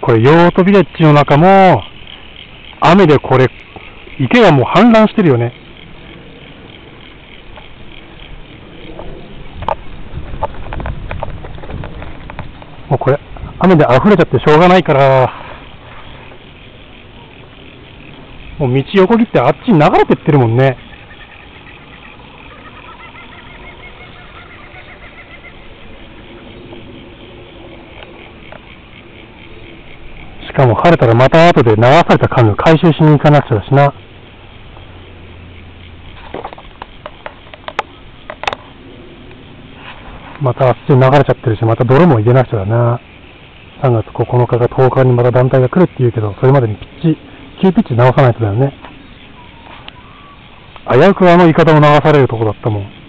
これ、ヨートビレッジの中も、雨でこれ、池がもう氾濫してるよね。もうこれ、雨で溢れちゃってしょうがないから、もう道横切ってあっちに流れてってるもんね。しかも晴れたらまた後で流されたカヌー回収しに行かなくちゃだしな。またあっちに流れちゃってるし、また泥も入れなくちゃだな。3月9日か10日にまた団体が来るって言うけど、それまでに急ピッチ直さないとだよね。危うくあのイカダを流されるとこだったもん。